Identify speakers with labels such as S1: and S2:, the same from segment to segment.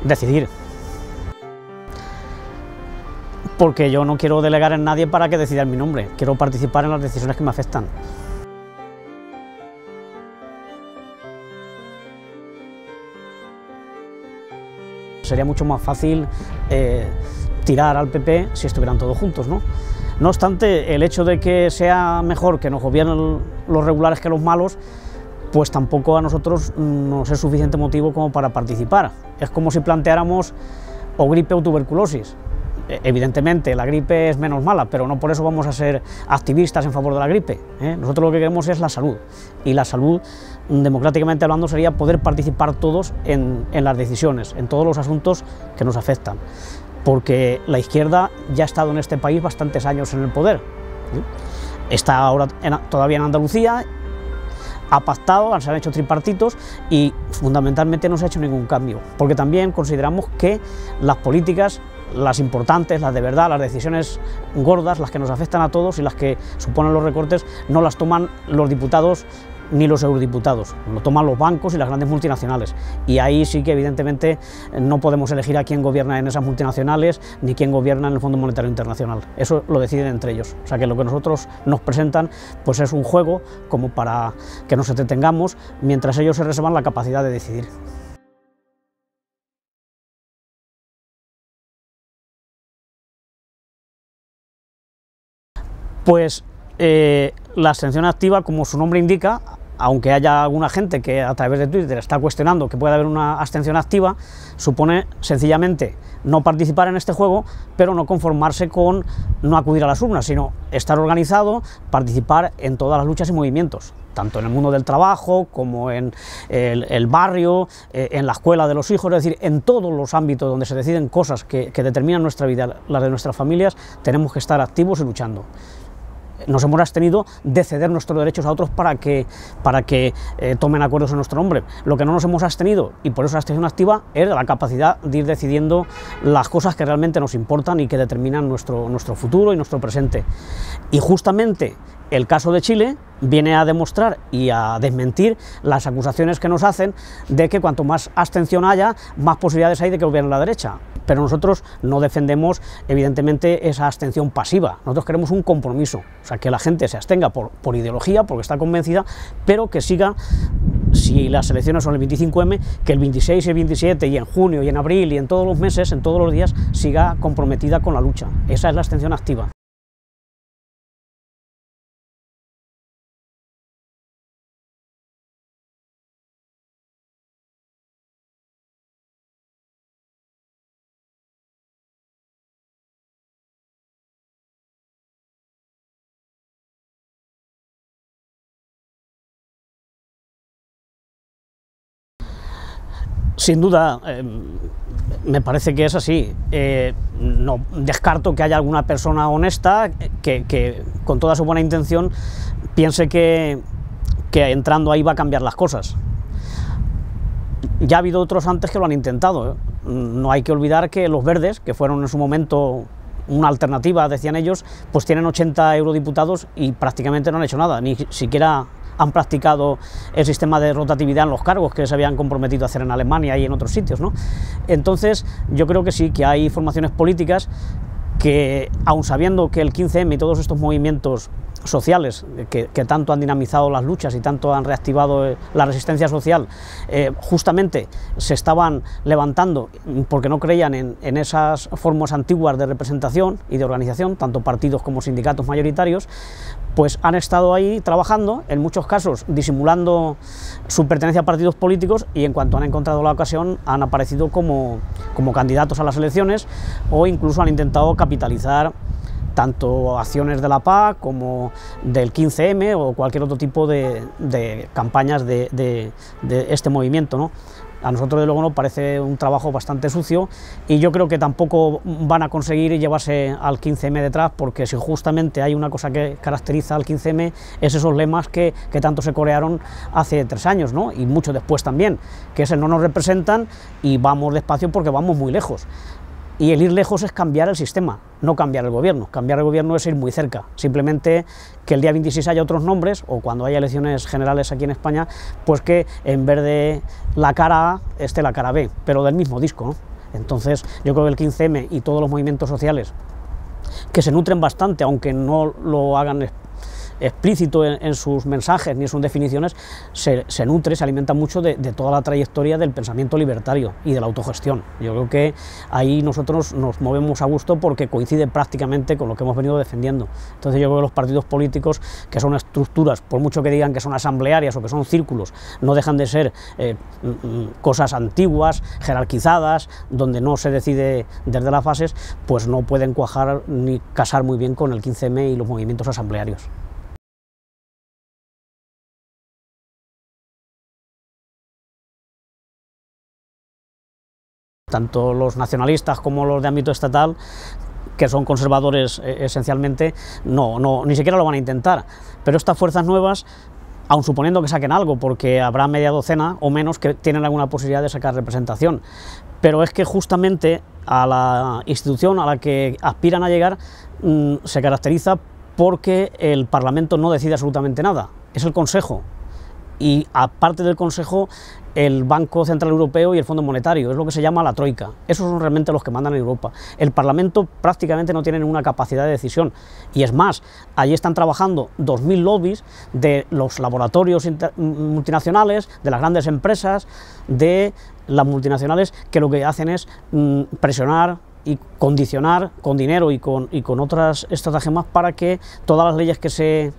S1: decidir. Porque yo no quiero delegar en nadie para que decida en mi nombre, quiero participar en las decisiones que me afectan. Sería mucho más fácil tirar al PP si estuvieran todos juntos, ¿no? No obstante, el hecho de que sea mejor que nos gobiernen los regulares que los malos, pues tampoco a nosotros nos es suficiente motivo como para participar. Es como si planteáramos o gripe o tuberculosis. Evidentemente la gripe es menos mala, pero no por eso vamos a ser activistas en favor de la gripe, ¿eh? Nosotros lo que queremos es la salud, y la salud, democráticamente hablando, sería poder participar todos en las decisiones, en todos los asuntos que nos afectan, porque la izquierda ya ha estado en este país bastantes años en el poder, ¿eh? Está ahora todavía en Andalucía, ha pactado, se han hecho tripartitos y fundamentalmente no se ha hecho ningún cambio, porque también consideramos que las políticas, las importantes, las de verdad, las decisiones gordas, las que nos afectan a todos y las que suponen los recortes, no las toman los diputados ni los eurodiputados, lo toman los bancos y las grandes multinacionales, y ahí sí que evidentemente no podemos elegir a quién gobierna en esas multinacionales ni quién gobierna en el Fondo Monetario Internacional, eso lo deciden entre ellos. O sea que lo que nosotros nos presentan pues es un juego como para que nos entretengamos mientras ellos se reservan la capacidad de decidir. Pues la abstención activa, como su nombre indica, aunque haya alguna gente que a través de Twitter está cuestionando que pueda haber una abstención activa, supone sencillamente no participar en este juego, pero no conformarse con no acudir a las urnas, sino estar organizado, participar en todas las luchas y movimientos, tanto en el mundo del trabajo como en el barrio, en la escuela de los hijos, es decir, en todos los ámbitos donde se deciden cosas que determinan nuestra vida, las de nuestras familias, tenemos que estar activos y luchando. Nos hemos abstenido de ceder nuestros derechos a otros para que tomen acuerdos en nuestro nombre. Lo que no nos hemos abstenido, y por eso la abstención activa, es de la capacidad de ir decidiendo las cosas que realmente nos importan y que determinan nuestro futuro y nuestro presente. Y justamente el caso de Chile viene a demostrar y a desmentir las acusaciones que nos hacen de que cuanto más abstención haya, más posibilidades hay de que gobierne la derecha. Pero nosotros no defendemos, evidentemente, esa abstención pasiva. Nosotros queremos un compromiso, o sea, que la gente se abstenga por ideología, porque está convencida, pero que siga, si las elecciones son el 25M, que el 26 y el 27, y en junio y en abril y en todos los meses, en todos los días, siga comprometida con la lucha. Esa es la abstención activa. Sin duda, me parece que es así. No descarto que haya alguna persona honesta que con toda su buena intención piense que entrando ahí va a cambiar las cosas. Ya ha habido otros antes que lo han intentado, ¿eh? No hay que olvidar que los verdes, que fueron en su momento una alternativa, decían ellos, pues tienen 80 eurodiputados y prácticamente no han hecho nada, ni siquiera han practicado el sistema de rotatividad en los cargos que se habían comprometido a hacer en Alemania y en otros sitios, ¿no? Entonces, yo creo que sí, que hay formaciones políticas que, aun sabiendo que el 15M y todos estos movimientos sociales que tanto han dinamizado las luchas y tanto han reactivado la resistencia social, justamente se estaban levantando porque no creían en esas formas antiguas de representación y de organización, tanto partidos como sindicatos mayoritarios, pues han estado ahí trabajando, en muchos casos disimulando su pertenencia a partidos políticos, y en cuanto han encontrado la ocasión han aparecido como candidatos a las elecciones, o incluso han intentado capitalizar tanto acciones de la PA como del 15M o cualquier otro tipo de campañas de este movimiento, ¿no? A nosotros, de luego, nos parece un trabajo bastante sucio, y yo creo que tampoco van a conseguir llevarse al 15M detrás, porque si justamente hay una cosa que caracteriza al 15M es esos lemas que tanto se corearon hace 3 años, ¿no? Y mucho después también, que es el no nos representan y vamos despacio porque vamos muy lejos. Y el ir lejos es cambiar el sistema, no cambiar el gobierno. Cambiar el gobierno es ir muy cerca. Simplemente que el día 26 haya otros nombres, o cuando haya elecciones generales aquí en España, pues que en vez de la cara A esté la cara B, pero del mismo disco, ¿no? Entonces yo creo que el 15M y todos los movimientos sociales que se nutren bastante, aunque no lo hagan explícito en sus mensajes ni en sus definiciones, se alimenta mucho de toda la trayectoria del pensamiento libertario y de la autogestión. Yo creo que ahí nosotros nos movemos a gusto porque coincide prácticamente con lo que hemos venido defendiendo. Entonces yo creo que los partidos políticos, que son estructuras, por mucho que digan que son asamblearias o que son círculos, no dejan de ser cosas antiguas, jerarquizadas, donde no se decide desde las bases, pues no pueden cuajar ni casar muy bien con el 15M y los movimientos asamblearios. Tanto los nacionalistas como los de ámbito estatal, que son conservadores esencialmente, ni siquiera lo van a intentar. Pero estas fuerzas nuevas, aun suponiendo que saquen algo, porque habrá media docena o menos que tienen alguna posibilidad de sacar representación, pero es que justamente a la institución a la que aspiran a llegar se caracteriza porque el Parlamento no decide absolutamente nada, es el Consejo. Y aparte del Consejo, el Banco Central Europeo y el Fondo Monetario, es lo que se llama la Troika. Esos son realmente los que mandan en Europa. El Parlamento prácticamente no tiene ninguna capacidad de decisión. Y es más, allí están trabajando 2000 lobbies de los laboratorios multinacionales, de las grandes empresas, de las multinacionales, que lo que hacen es presionar y condicionar con dinero y con otras estratagemas para que todas las leyes que se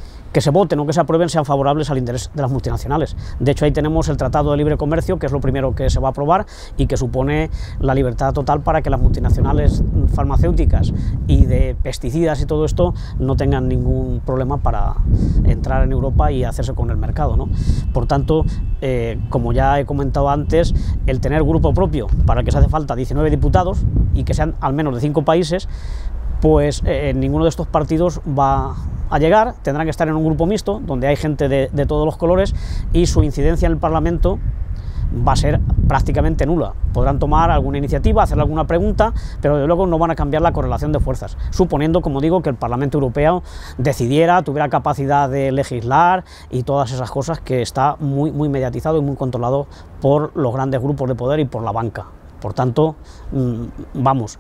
S1: voten o que se aprueben sean favorables al interés de las multinacionales. De hecho, ahí tenemos el Tratado de Libre Comercio, que es lo primero que se va a aprobar y que supone la libertad total para que las multinacionales farmacéuticas y de pesticidas y todo esto no tengan ningún problema para entrar en Europa y hacerse con el mercado, ¿no? Por tanto, como ya he comentado antes, el tener grupo propio, para el que se hace falta 19 diputados y que sean al menos de 5 países, pues ninguno de estos partidos va a llegar, tendrán que estar en un grupo mixto, donde hay gente de todos los colores, y su incidencia en el Parlamento va a ser prácticamente nula. Podrán tomar alguna iniciativa, hacerle alguna pregunta, pero de luego no van a cambiar la correlación de fuerzas, suponiendo, como digo, que el Parlamento Europeo decidiera, tuviera capacidad de legislar y todas esas cosas, que está muy mediatizado y muy controlado por los grandes grupos de poder y por la banca. Por tanto, vamos,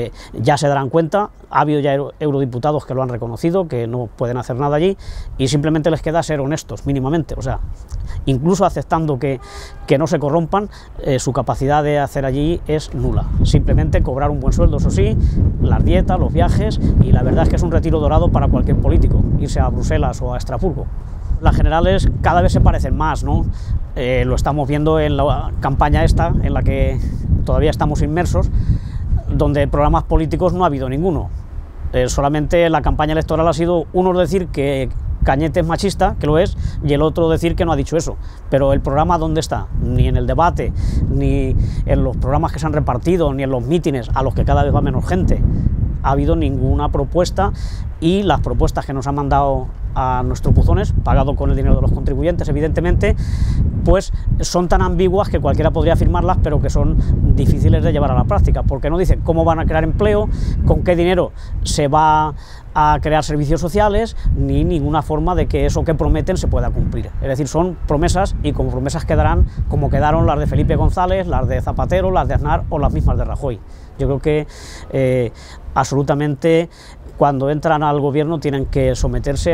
S1: ya se darán cuenta, ha habido ya eurodiputados que lo han reconocido, que no pueden hacer nada allí, y simplemente les queda ser honestos, mínimamente. O sea, incluso aceptando que no se corrompan, su capacidad de hacer allí es nula. Simplemente cobrar un buen sueldo, eso sí, las dietas, los viajes, y la verdad es que es un retiro dorado para cualquier político, irse a Bruselas o a Estrasburgo. Las generales cada vez se parecen más, ¿no? Lo estamos viendo en la campaña esta, en la que todavía estamos inmersos, donde programas políticos no ha habido ninguno. Solamente la campaña electoral ha sido uno decir que Cañete es machista, que lo es, y el otro decir que no ha dicho eso. Pero el programa, ¿dónde está? Ni en el debate, ni en los programas que se han repartido, ni en los mítines, a los que cada vez va menos gente. Ha habido ninguna propuesta, y las propuestas que nos han mandado a nuestros buzones, pagado con el dinero de los contribuyentes, evidentemente, pues son tan ambiguas que cualquiera podría firmarlas, pero que son difíciles de llevar a la práctica, porque no dicen cómo van a crear empleo, con qué dinero se va a crear servicios sociales, ni ninguna forma de que eso que prometen se pueda cumplir. Es decir, son promesas, y como promesas quedarán como quedaron las de Felipe González, las de Zapatero, las de Aznar o las mismas de Rajoy. Yo creo que absolutamente, cuando entran al gobierno, tienen que someterse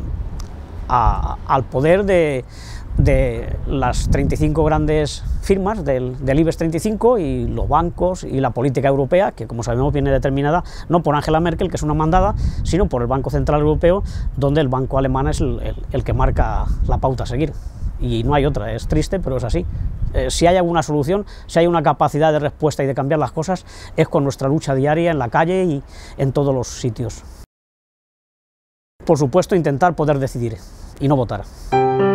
S1: al poder de las 35 grandes firmas del IBEX 35 y los bancos y la política europea, que como sabemos viene determinada no por Angela Merkel, que es una mandada, sino por el Banco Central Europeo, donde el banco alemán es el que marca la pauta a seguir. Y no hay otra, es triste, pero es así. Si hay alguna solución, si hay una capacidad de respuesta y de cambiar las cosas, es con nuestra lucha diaria en la calle y en todos los sitios. Por supuesto, intentar poder decidir y no votar.